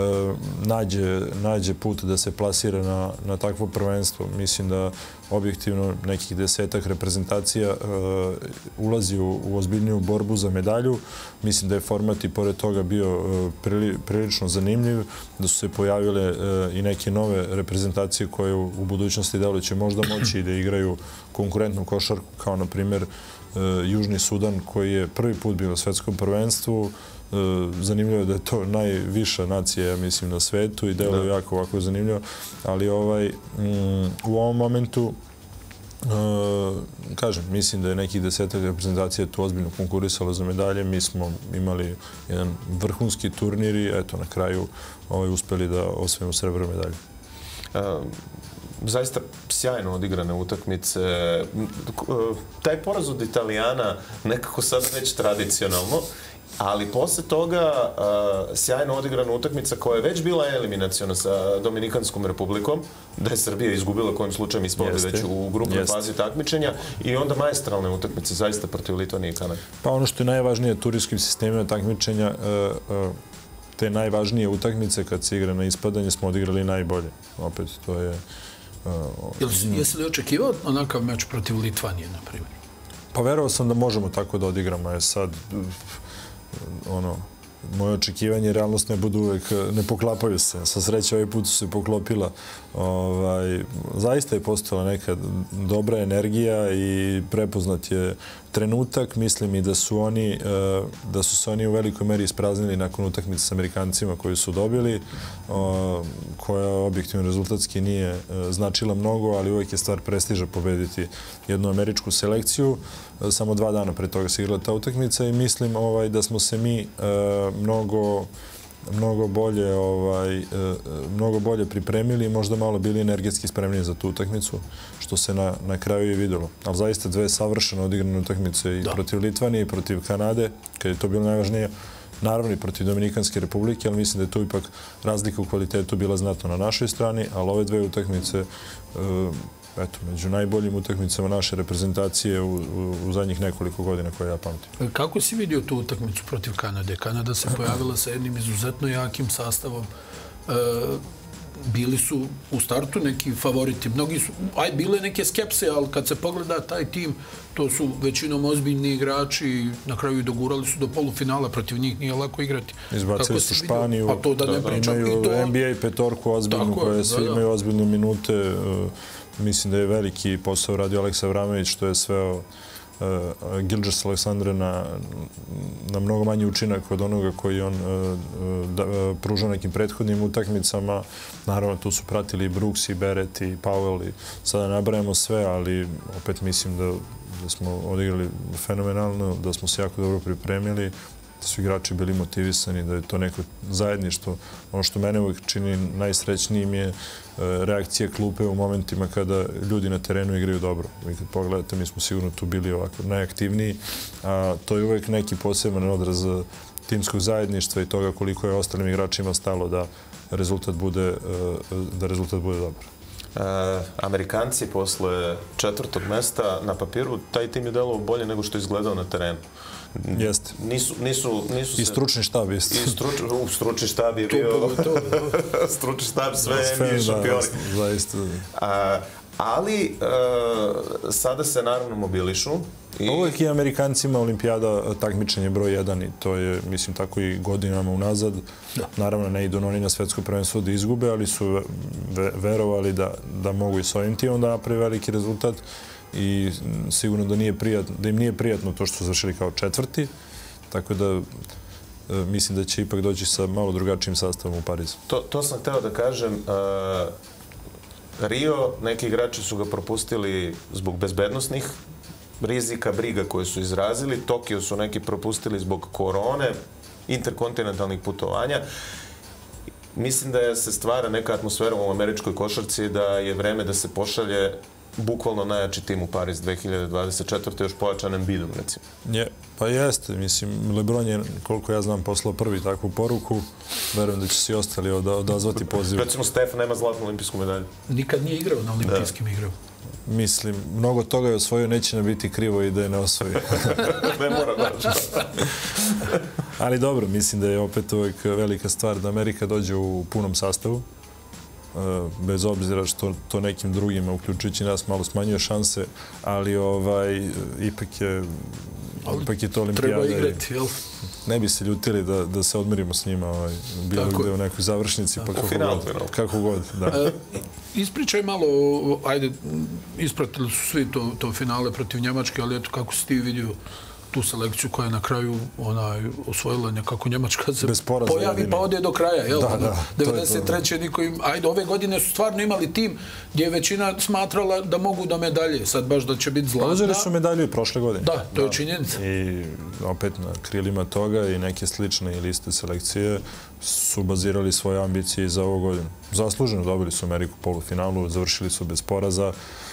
Speaker 4: nađe put da se plasira na takvo prvenstvo. Mislim da objektivno nekih desetak reprezentacija ulazi u ozbiljniju borbu za medalju. Mislim da je format i pored toga bio prilično zanimljiv, da su se pojavile i neke nove reprezentacije koje u budućnosti delo će možda moći da igraju konkurentnu košarku, kao na primjer Južni Sudan, koji je prvi put bio na svetskom prvenstvu. Zanimljivo je da je to najviša nacija, ja mislim, na svetu i delo je jako ovako zanimljivo. Ali u ovom momentu, kažem, mislim da je nekih desetak reprezentacija tu ozbiljno konkurisalo za medalje. Mi smo imali jedan vrhunski turnir i eto, na kraju uspeli da osvojimo srebrnu medalju.
Speaker 3: Zaista sjajno odigrane utakmice. Taj poraz od Italijana nekako sad već tradicionalno, ali posle toga sjajno odigrana utakmica koja je već bila eliminaciona sa Dominikanskom republikom, da je Srbija izgubila kojim slučajem ispali već u grupnoj fazi takmičenja, i onda maestralne utakmice zaista protiv Litvanije i Kanade.
Speaker 4: Pa ono što je najvažnije turijskim sistemima takmičenja, te najvažnije utakmice kad se igra na ispadanje smo odigrali najbolje. Opet, to je...
Speaker 2: Jesi li očekivao onakav meč protiv Litvanije, na primjer?
Speaker 4: Pa verovao sam da možemo tako da odigramo, jer sad, ono, moje očekivanje i realnost ne budu uvek, ne poklapaju se. Sa sreće ovaj put su se poklopila. Zaista je postojala neka dobra energija i prepoznat je trenutak. Mislim i da su oni, da su se oni u velikoj meri ispraznili nakon utakmice s Amerikancima koju su dobili, koja objektivno rezultatski nije značila mnogo, ali uvek je stvar prestiža pobediti jednu američku selekciju. Samo dva dana pre toga se igrala ta utakmica i mislim da smo se mi mnogo mnogo bolje mnogo bolje pripremili i možda malo bili energetski spremni za tu utakmicu, što se na kraju i videlo. Ali zaista dve savršeno odigrane utakmice i protiv Litvanije i protiv Kanade, kad je to bilo najvažnije, naravno i protiv Dominikanske republike, ali mislim da je tu ipak razlika u kvalitetu bila znatno na našoj strani, ali ove dve utakmice eto, među najboljim utakmicama naše reprezentacije u zadnjih nekoliko godina koje ja pamtim.
Speaker 2: Kako si vidio tu utakmicu protiv Kanade? Kanada se pojavila sa jednim izuzetno jakim sastavom. Bili su u startu neki favoriti. Mnogi su, aj, bile neke skepse, ali kad se pogleda taj tim, to su većinom ozbiljni igrači i na kraju i dogurali su do polufinala. Protiv njih nije lako igrati.
Speaker 4: Izbacili su Španiju, imaju N B A petorku ozbiljnu, koje svi imaju ozbiljne minute. Mislim da je veliki posao radio Aleksa Avramović, što je sveo Gilgeous Aleksandre na mnogo manji učinak od onoga koji on pružao nekim prethodnim utakmicama. Naravno, tu su pratili i Brooks, i Barrett, i Powell, i sada nabrajamo sve, ali opet mislim da smo odigrali fenomenalno, da smo se jako dobro pripremili da su igrači bili motivisani, da je to neko zajedništvo. Ono što mene uvijek čini najsrećnijim je reakcija klupe u momentima kada ljudi na terenu igraju dobro. Vi kad pogledate, mi smo sigurno tu bili ovako najaktivniji, a to je uvijek neki poseban odraz timskog zajedništva i toga koliko je ostalim igračima stalo da rezultat bude, da rezultat bude dobar.
Speaker 3: Amerikanci posle četvrtog mesta na papiru, taj tim je delovao bolje nego što je izgledao na terenu.
Speaker 4: Jeste.
Speaker 3: Nisu, nisu, nisu se...
Speaker 4: I stručni štab jeste.
Speaker 3: I struč, u, stručni štab je bio... stručni štab, sve N B A šampioni.
Speaker 4: Zaista.
Speaker 3: A, ali uh, sada se naravno mobilišu. I...
Speaker 4: Uvijek je Amerikancima olimpijada takmičenje broj jedan i to je, mislim, tako i godinama unazad. Naravno, ne idu oni na svetsko prvenstvo da izgube, ali su verovali da, da mogu i s ovim timom da napravi veliki rezultat i sigurno da, nije prijatno, da im nije prijatno to što su završili kao četvrti. Tako da mislim da će ipak doći sa malo drugačijim sastavom u Parizu.
Speaker 3: To, to sam hteo da kažem. Uh, Rio, neki igrači su ga propustili zbog bezbednosnih rizika, briga koje su izrazili. Tokio su neki propustili zbog korone, interkontinentalnih putovanja. Mislim da se stvara neka atmosfera u američkoj košarci da je vreme da se pošalje bukvalno najjači tim u Pariz dve hiljade dvadeset četvrte još pojačan Embiidom, recimo.
Speaker 4: Je, pa jeste. Mislim, LeBron je, koliko ja znam, poslao prvi takvu poruku. Verujem da će se i ostali odazvati poziv.
Speaker 3: Recimo, Stef nema zlatnu olimpijsku medalju.
Speaker 2: Nikad nije igrao na olimpijskim igrama.
Speaker 4: Mislim, mnogo toga je osvojio, neće nam biti krivo i da je ne osvoji.
Speaker 3: Ne mora da.
Speaker 4: Ali dobro, mislim da je opet uvijek velika stvar da Amerika dođe u punom sastavu. Bez obzira što to nekim drugima, uključujući nas, malo smanjuje šanse, ali ovaj, ipak je, ipak je to olimpijada.
Speaker 2: Treba igrati, jel?
Speaker 4: Ne bi se ljutili da, da se odmerimo s njima, ovaj, bilo gde u nekoj završnici, pa kako
Speaker 3: Final,
Speaker 4: god. Kako god, da.
Speaker 2: E, ispričaj malo, ajde, ispratili su svi to, to finale protiv Njemačke, ali eto kako si ti vidio tu selekciju koja je na kraju onaj, osvojila nekako Njemačka se pojavi pa ode do kraja. Jel?
Speaker 4: Da, da,
Speaker 2: devedeset treće niko im... Ajde, ove godine su stvarno imali tim gdje je većina smatrala da mogu do medalje. Sad baš da će biti zlatna.
Speaker 4: Uzeli su medalju i prošle godine.
Speaker 2: Da, to je činjenica.
Speaker 4: I opet na krilima toga i neke slične ili iste selekcije su bazirali svoje ambicije za ovu godinu. Zasluženo dobili su Ameriku u polufinalu, završili su bez poraza.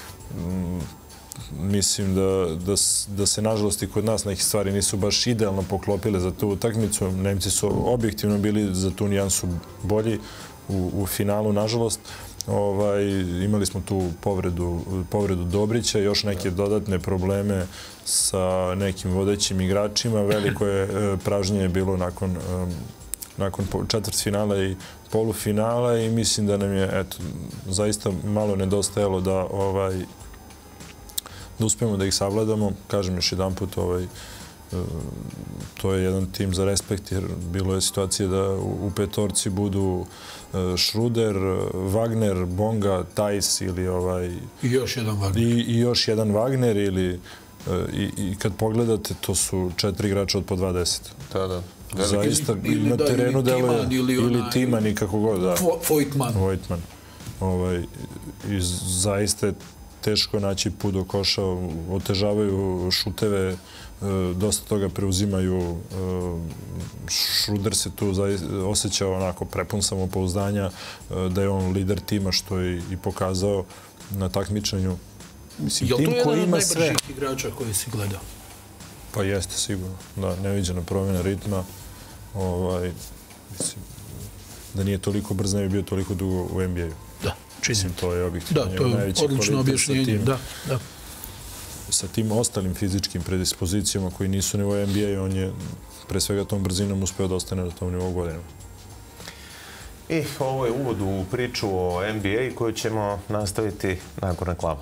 Speaker 4: Mislim da, da, da se, nažalost, i kod nas neke stvari nisu baš idealno poklopile za tu utakmicu. Nemci su objektivno bili za tu nijansu bolji u, u finalu, nažalost. Ovaj, imali smo tu povredu, povredu Dobrića, još neke dodatne probleme sa nekim vodećim igračima. Veliko je pražnjenje bilo nakon, nakon četvrtfinala i polufinala i mislim da nam je eto, zaista malo nedostajalo da ovaj, da uspijemo da ih savladamo. Kažem još jedan put, ovaj, to je jedan tim za respekt, jer bilo je situacija da u petorci budu Schroeder, Wagner, Bonga, Tajs ili ovaj...
Speaker 2: I još jedan Wagner.
Speaker 4: I, i još jedan Wagner ili... I, i kad pogledate, to su četiri igrača od po dvadeset.
Speaker 3: Da, da.
Speaker 4: Zaista ili, na terenu deluje... Ili, ili Timan i kako god, da.
Speaker 2: Voigtman.
Speaker 4: Voigtman. Ovaj, i zaista je teško naći put do koša, otežavaju šuteve, dosta toga preuzimaju. Schroeder se tu osjećao onako prepun samopouzdanja, da je on lider tima, što je i pokazao na takmičenju.
Speaker 2: Mislim, je li to jedan od najbržih igrača koji si gledao?
Speaker 4: Pa jeste, sigurno. Da, neviđena promjena ritma. Ovaj, mislim, da nije toliko brz, ne bi bio toliko dugo u N B A-u.
Speaker 2: Da.
Speaker 4: Mislim, to je objektivno.
Speaker 2: Da, to je odlično objašnjenje. Da, da.
Speaker 4: Sa tim ostalim fizičkim predispozicijama koji nisu nivo N B A, on je pre svega tom brzinom uspeo da ostane na tom nivou godinu.
Speaker 3: I ovo je uvod u priču o N B A koju ćemo nastaviti nakon reklama.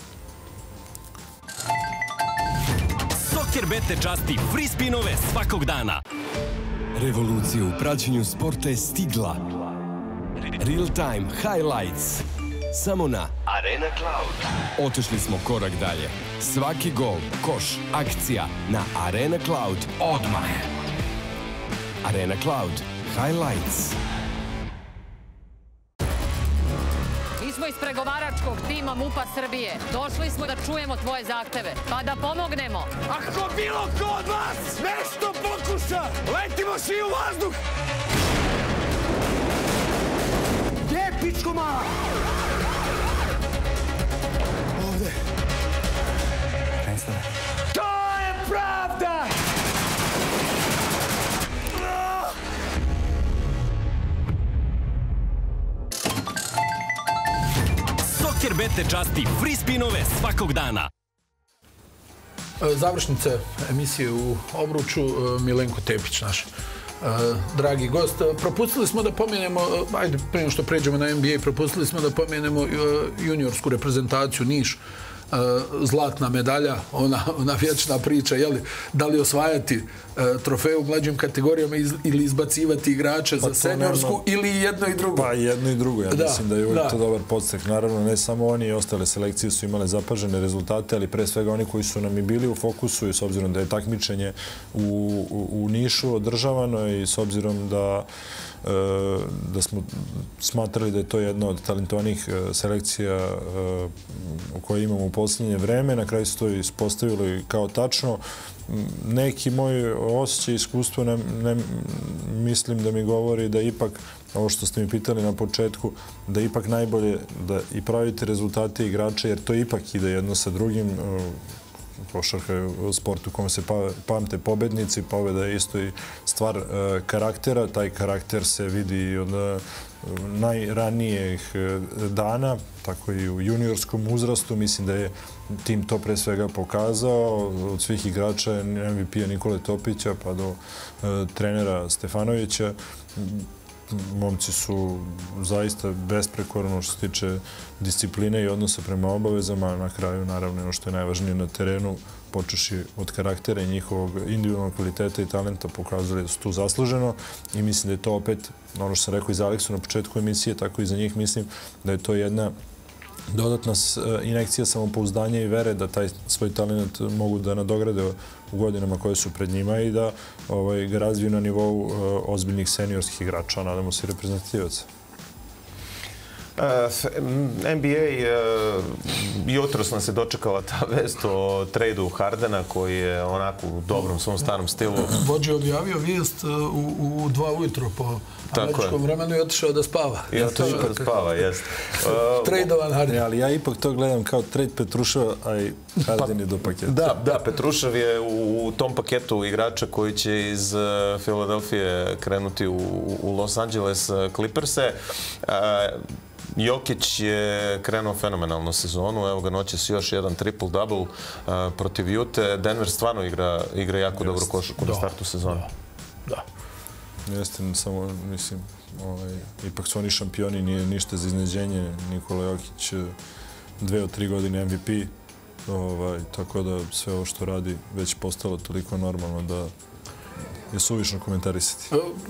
Speaker 5: Sockerbet te časti free spinove svakog dana.
Speaker 6: Revolucija u praćenju sporta je stigla. Real time highlights. Samo na Arena Cloud. Otišli smo korak dalje. Svaki gol, koš, akcija na Arena Cloud odmah. Arena Cloud highlights.
Speaker 7: Mi smo iz pregovaračkog tima MUP-a Srbije. Došli smo da čujemo tvoje zahteve, pa da pomognemo.
Speaker 8: Ako bilo ko od vas nešto pokuša Deca, letimo svi u vazduh! Gdje je pičko mala? Ovde. Prestane. To je pravda!
Speaker 5: Sockerbet te časti free spinove svakog dana.
Speaker 2: Završnice emisije u Obruču, Milenko Tepić, naš dragi gost. Propustili smo da pomenemo, ajde, prije što pređemo na N B A, propustili smo da pomenemo juniorsku reprezentaciju Niš. Zlatna medalja, ona, ona vječna priča, jeli, da li osvajati e, trofej u mlađim kategorijama iz, ili izbacivati igrače pa za seniorsku ili jedno i drugo.
Speaker 4: Pa jedno i drugo, ja
Speaker 2: da,
Speaker 4: mislim da je uvijek
Speaker 2: da.
Speaker 4: to dobar podstrek. Naravno, ne samo oni i ostale selekcije su imale zapažene rezultate, ali pre svega oni koji su nam i bili u fokusu i s obzirom da je takmičenje u, u, u Nišu održavano i s obzirom da da smo smatrali da je to jedna od talentovanih selekcija u kojoj imamo u posljednje vreme. Na kraju se to ispostavilo i kao tačno. Neki moji osjećaj i iskustvo ne, ne, mislim da mi govori da ipak, ovo što ste mi pitali na početku, da ipak najbolje da i pravite rezultate igrača, jer to ipak ide jedno sa drugim. Košarka je sport u kom se pamte pobednici, pobeda je isto i stvar karaktera. Taj karakter se vidi od najranijih dana, tako i u juniorskom uzrastu. Mislim da je tim to pre svega pokazao. Od svih igrača M V P-a Nikole Topića pa do trenera Stefanovića. Momci su zaista besprekorno što se tiče discipline i odnosa prema obavezama. Na kraju, naravno, ono što je najvažnije na terenu, počeši od karaktera i njihovog individualnog kvaliteta i talenta, pokazali da su tu zasluženo. I mislim da je to opet, ono što sam rekao i za Aleksu na početku emisije, tako i za njih mislim da je to jedna dodatna injekcija samopouzdanja i vere da taj svoj talent mogu da nadograde u godinama koje su pred njima i da ovaj, ga razviju na nivou ozbiljnih seniorskih igrača, nadamo se i reprezentativaca.
Speaker 3: N B A, jutros nam se dočekala ta vest o trejdu Hardena koji je onako u dobrom svom starom stilu.
Speaker 2: Vođe objavio vijest u, u dva ujutro po američkom vremenu i otišao da spava.
Speaker 3: I otišao da spava, jest.
Speaker 2: Trejdovan Harden.
Speaker 4: Ali ja ipak to gledam kao trejd Petruševa, a i Harden je do paketa.
Speaker 3: Da, da, Petrušev je u tom paketu igrača koji će iz Filadelfije krenuti u, u Los Angeles Clippers-e. Jokić je krenuo fenomenalnu sezonu, evo ga noćas još jedan triple-double protiv Jute. Denver stvarno igra, igra jako dobro košarku na startu sezona.
Speaker 2: Da.
Speaker 4: Jeste, samo, mislim, ovaj, ipak su oni šampioni, nije ništa za iznenađenje. Nikola Jokić dve od tri godine M V P, ovaj, tako da sve ovo što radi već postalo toliko normalno da je suvišno komentarisati.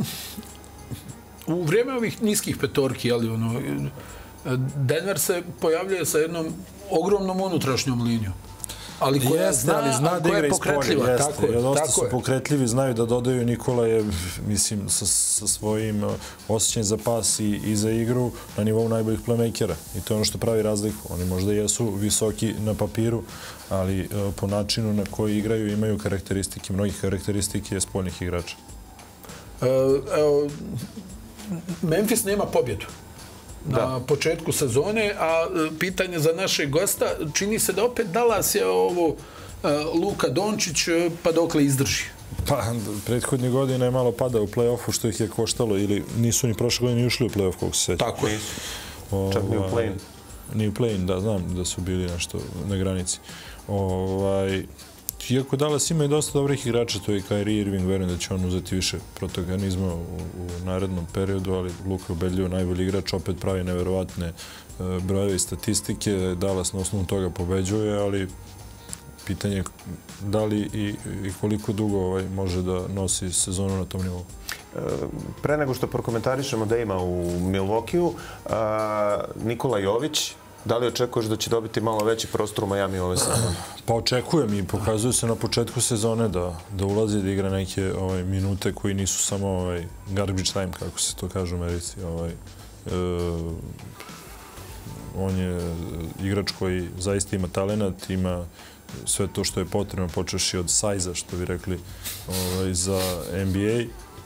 Speaker 2: U vrijeme ovih niskih petorki, ali ono, Denver se pojavljuje sa jednom ogromnom unutrašnjom linijom. Ali koja
Speaker 4: jeste,
Speaker 2: zna,
Speaker 4: ali zna da
Speaker 2: koja
Speaker 4: igra
Speaker 2: je pokretljiva.
Speaker 4: Jeste,
Speaker 2: tako je,
Speaker 4: dosta
Speaker 2: tako
Speaker 4: su
Speaker 2: je.
Speaker 4: pokretljivi, znaju da dodaju. Nikola je, mislim, sa, sa svojim osjećajem za pas i, i za igru na nivou najboljih playmakera. I to je ono što pravi razliku. Oni možda jesu visoki na papiru, ali uh, po načinu na koji igraju imaju karakteristike, mnogih karakteristike spoljnih igrača.
Speaker 2: Uh, evo, Memphis nema pobjedu na da. početku sezone, a pitanje za našeg gosta, čini se da opet Dallas je ovo uh, Luka Dončić, pa dokle izdrži?
Speaker 4: Pa, prethodnih godina je malo pada u play-offu, što ih je koštalo, ili nisu ni prošle godine ni ušli u play-off, kako se sjeća.
Speaker 2: Tako je.
Speaker 3: Čak ni u play-in.
Speaker 4: Ni u play-in, da, znam da su bili nešto na granici. Ovaj, iako Dallas ima i dosta dobrih igrača, to je i Kyrie Irving, verujem da će on uzeti više protagonizma u, u narednom periodu, ali Luka ubedljivo najbolji igrač, opet pravi neverovatne e, brojeve i statistike. Dallas na osnovu toga pobeđuje, ali pitanje je da li i, i koliko dugo ovaj, može da nosi sezonu na tom nivou.
Speaker 3: Pre nego što prokomentarišemo da ima u Milwaukeeu, Nikola Jović, da li očekuješ da će dobiti malo veći prostor u Miami ove sezone?
Speaker 4: Pa očekujem i pokazuje se na početku sezone da, da ulazi da igra neke ovaj, minute koji nisu samo ovaj, garbage time, kako se to kaže u Americi. Ovaj, e, on je igrač koji zaista ima talenat, ima sve to što je potrebno, počeši od sajza, što bi rekli, ovaj, za N B A.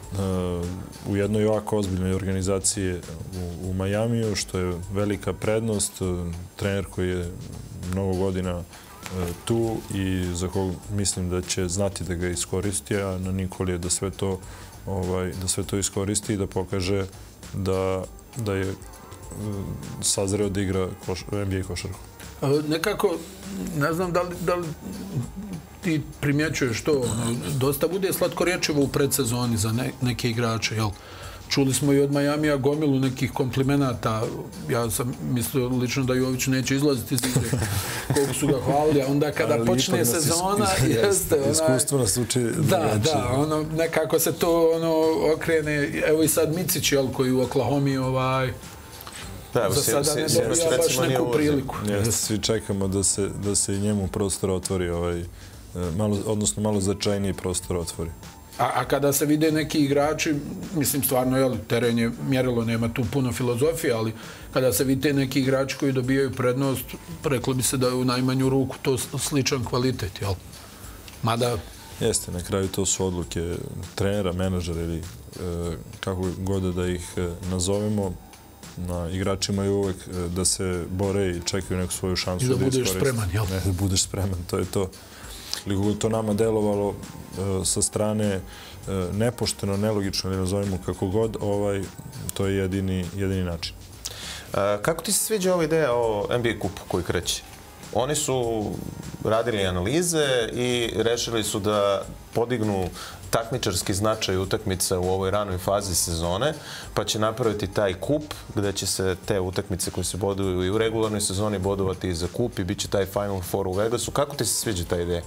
Speaker 4: U jednoj ovako ozbiljnoj organizaciji u, u Majamiju, što je velika prednost. Trener koji je mnogo godina tu i za kog mislim da će znati da ga iskoristi, a na Nikoli je da sve to, ovaj, da sve to iskoristi i da pokaže da, da je sazreo da igra koš, N B A košarku.
Speaker 2: Nekako, ne znam da li, da li ti primjećuješ to, ono, dosta bude slatkorječivo u predsezoni za ne, neke igrače, jel? Čuli smo i od Majamija gomilu nekih komplimenata. Ja sam mislio lično da Jović neće izlaziti iz igre koliko su ga hvalili, a onda kada ali počne sezona, is, jeste ona...
Speaker 4: Iskustvo nas uči...
Speaker 2: Da, da, ono, nekako se to ono, okrene. Evo i sad Micić, jel, koji u Oklahomi, ovaj...
Speaker 3: Da,
Speaker 2: za sada ne dobija baš neku priliku.
Speaker 4: Jeste, svi čekamo da se, da se i njemu prostor otvori, ovaj, malo, odnosno malo značajniji prostor otvori.
Speaker 2: A, a kada se vide neki igrači, mislim stvarno, jel, teren je mjerilo, nema tu puno filozofije, ali kada se vide neki igrači koji dobijaju prednost, reklo bi se da je u najmanju ruku to sličan kvalitet, jel? Mada...
Speaker 4: Jeste, na kraju to su odluke trenera, menadžera ili e, kako god da ih e, nazovemo. Na igračima je uvek da se bore i čekaju neku svoju šansu.
Speaker 2: I da, da budeš spreman, jel?
Speaker 4: Ne, da budeš spreman, to je to. Koliko to nama delovalo uh, sa strane uh, nepošteno, nelogično, ili nazovimo kako god, ovaj, to je jedini, jedini način.
Speaker 3: Uh, kako ti se sviđa ova ideja o N B A kupu koji kreće? Oni su radili analize i rešili su da podignu takmičarski značaj utakmica u ovoj ranoj fazi sezone, pa će napraviti taj kup gde će se te utakmice koje se boduju i u regularnoj sezoni bodovati i za kup i bit će taj Final Four u Vegasu. Kako ti se sviđa ta ideja?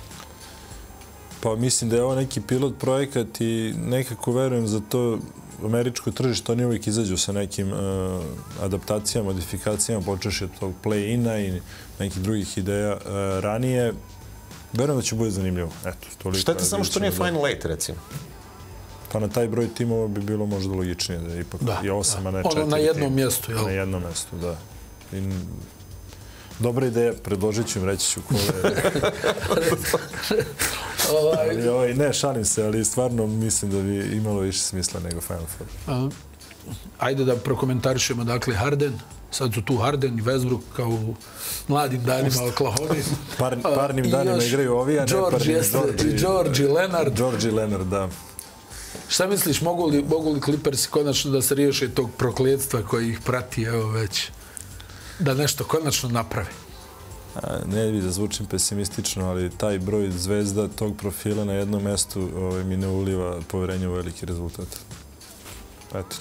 Speaker 4: Pa mislim da je ovo neki pilot projekat i nekako verujem za to američko tržište. Oni uvijek izađu sa nekim uh, adaptacijama, modifikacijama, počeš od tog play-ina i nekih drugih ideja uh, ranije. Verujem da će bude zanimljivo. Eto, toliko.
Speaker 3: Šteta samo što nije Final Eight, recimo.
Speaker 4: Pa na taj broj timova bi bilo možda logičnije da je ipak da, i osam, a ne četiri.
Speaker 2: Ono na jednom mjestu, jel?
Speaker 4: Na jednom mjestu, da. I dobra ideja, predložit ću im, reći ću ko je. ali, ovaj, ne, šalim se, ali stvarno mislim da bi imalo više smisla nego Final Four.
Speaker 2: A, ajde da prokomentarišemo, dakle, Harden. Sad su tu Harden i Westbrook kao u mladim danima Oklahoma.
Speaker 4: Par, parnim danima igraju ovi, a ne
Speaker 2: George,
Speaker 4: parnim.
Speaker 2: Jeste, George, George i Leonard.
Speaker 4: George i Leonard, da.
Speaker 2: Šta misliš, mogu li, mogu li Clippersi konačno da se riješe tog prokljetstva koji ih prati, evo već, da nešto konačno napravi?
Speaker 4: A, ne bi da zvučim pesimistično, ali taj broj zvezda tog profila na jednom mjestu ovaj, mi ne uliva poverenje u veliki rezultat. Eto.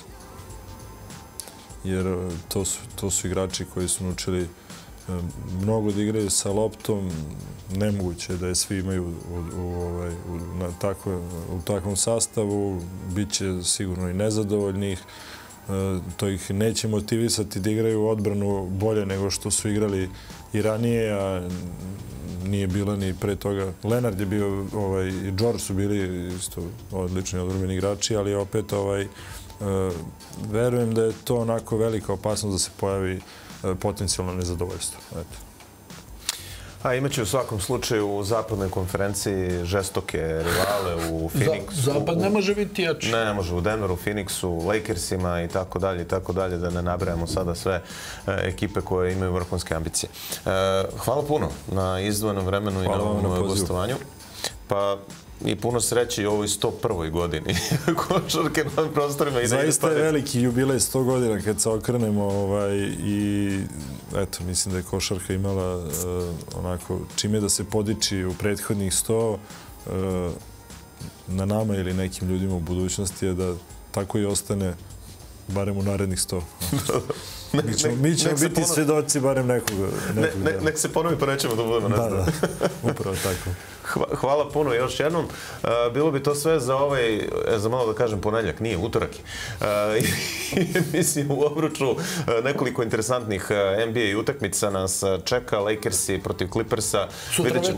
Speaker 4: Jer to su, to su igrači koji su naučili mnogo da igraju sa loptom. Nemoguće da je svi imaju u, u, ovaj, u, na takve, u takvom sastavu. Biće sigurno i nezadovoljnih. To ih neće motivisati da igraju odbranu bolje nego što su igrali i ranije, a nije bilo ni pre toga. Leonard je bio, ovaj, i George su bili isto odlični odbrambeni igrači, ali opet ovaj, Uh, verujem da je to onako velika opasnost da se pojavi uh, potencijalno nezadovoljstvo. Eto.
Speaker 3: A imaće u svakom slučaju u zapadnoj konferenciji žestoke rivale u Phoenixu.
Speaker 2: Zapad ne može biti jači.
Speaker 3: Ne, ne može. U Denveru, Phoenixu, Lakersima i tako dalje i tako dalje, da ne nabrajamo sada sve ekipe koje imaju vrhunske ambicije. Hvala puno na izdvojenom vremenu i na ovom gostovanju. Pa i puno sreće i u ovoj sto prvoj godini košarke na ovim prostorima.
Speaker 4: Zaista je veliki jubilej sto godina kad se okrenemo ovaj, i eto, mislim da je košarka imala uh, onako čime da se podiči u prethodnih sto uh, na nama ili nekim ljudima u budućnosti je da tako i ostane barem u narednih sto. Mi ćemo, mi ćemo biti ponovi... svjedoci barem nekog. nekog
Speaker 3: ne, ne, nek se ponovi pa nećemo da budemo.
Speaker 4: Da, da, upravo tako.
Speaker 3: Hvala puno još jednom. Bilo bi to sve za ovaj, za malo da kažem ponedjeljak, nije, utorak je. Mislim, u obruču nekoliko interesantnih N B A utakmica nas čeka. Lakersi protiv Clippersa.
Speaker 2: Sutra već.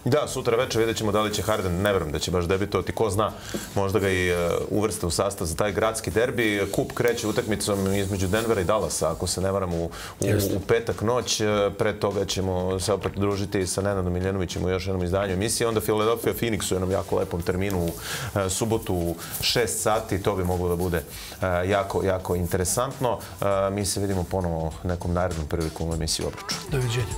Speaker 3: Da, sutra večer vidjet ćemo da li će Harden, ne verujem da će baš debitovati, ko zna, možda ga i uvrste u sastav za taj gradski derbi. Kup kreće utakmicom između Denvera i Dallasa, ako se ne varam, u, u, u petak noć. Pre toga ćemo se opet družiti sa Nenadom Miljanovićem u još jednom izdanju emisije. Onda Philadelphia Phoenix u jednom jako lepom terminu u subotu u šest sati. To bi moglo da bude jako, jako interesantno. Mi se vidimo ponovo nekom narednom prilikom u emisiji Obračun.
Speaker 2: Doviđenja.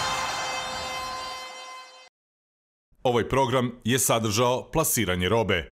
Speaker 1: Ovaj program je sadržao plasiranje robe.